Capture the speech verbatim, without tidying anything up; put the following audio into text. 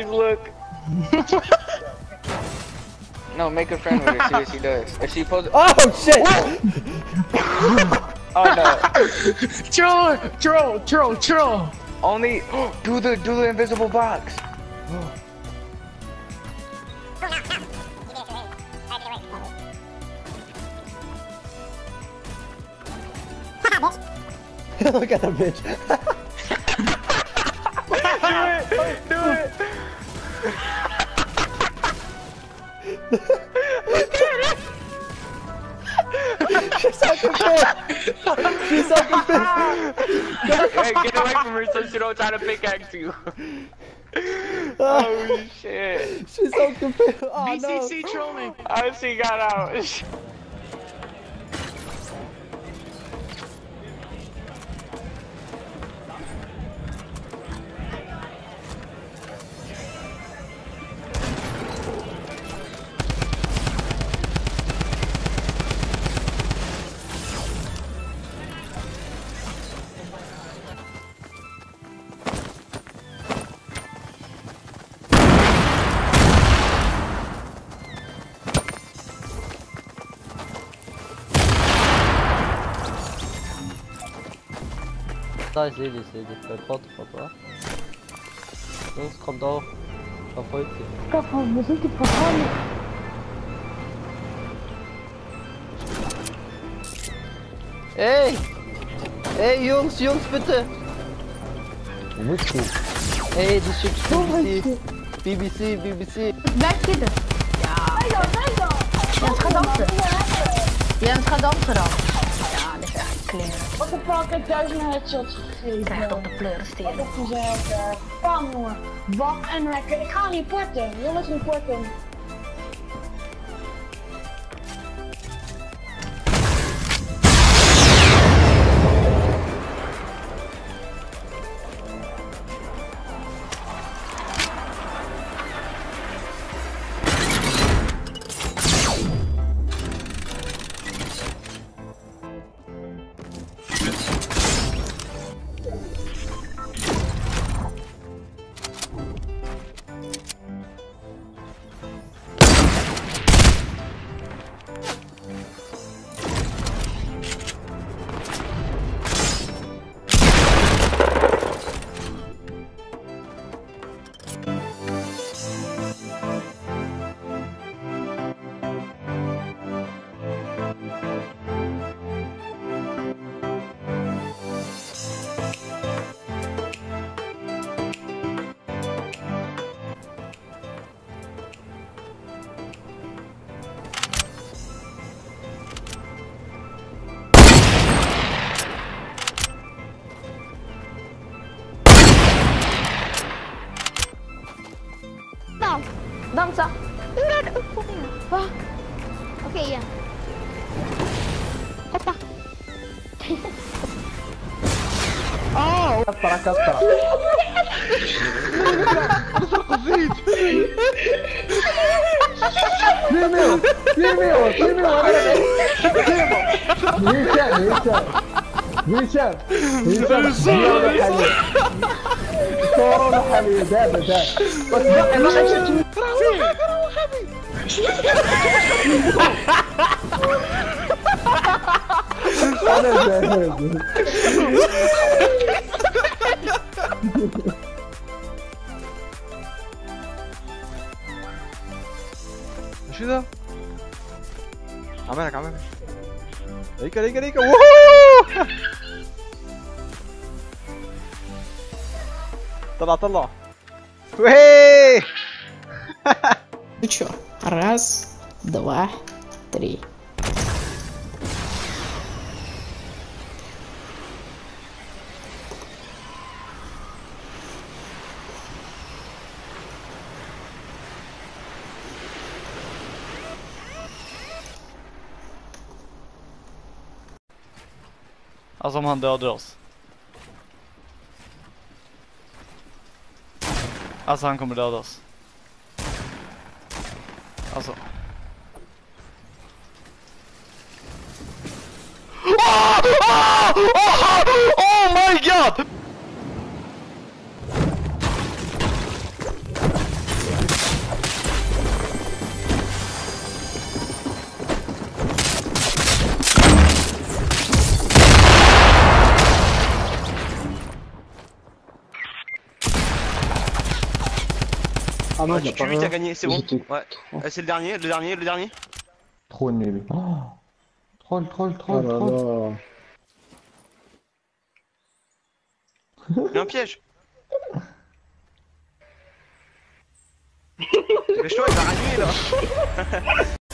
please look. No, make a friend with her, see what she does. If she poses- Oh shit! Oh no. Troll! Troll! Troll! Troll! Only do the do the invisible box. Look at the bitch. Do it! Do it! She's so confused. She's so confused. Hey, get away from her so she don't try to pickaxe you. Oh shit. She's so confused. Oh B C C no. trolling! Oh, she got out. Da, ich seh dich, ich seh dich. Bei Port, Port, wa? Jungs, kommt auch. Verfolgt sie. Papa, wo sind die Portale? Ey! Ey, Jungs, Jungs, bitte! Wo bist du? Ey, die schickt B B C. B B C, B B C. Weg zitten. Ja. Ja, het gaat dansen. Ja, het gaat dansen dan. Ja, dit is echt kleren. Wat een pak, ik heb duizend headshots gegeven. Het is echt op de pleuren Wat steren. heb je zelf daar? Bam, jongen. Wat en lekker. Ik ga reporten. Jongens, reporten. Nou, dansen. Wah. Oké, ja. Hoppa. Oh! Para cá, para. Vem meu! Vem meu! Vem meu! Vem vem vem كورونا حبيبي دابا دابا بس بقى ما شفتش انا جاهز شو ذا؟ عملك عملك ريكا ريكا ريكا ووو طلع طلع وهي Ну чё, раз, два, три. Alltså om han dödar oss. Alltså han kommer döda oss. Alltså. Oh! Oh! Oh! Oh my god! Ah non, Ouais, il y a tu pas tues lui, t'as un. gagné, c'est bon. J'étais Ouais. Euh, c'est le dernier, le dernier, le dernier. Trop nul. Oh troll, troll, Oh troll, là troll. là. Il y a un piège. Dépêche-toi, il va ranimer là.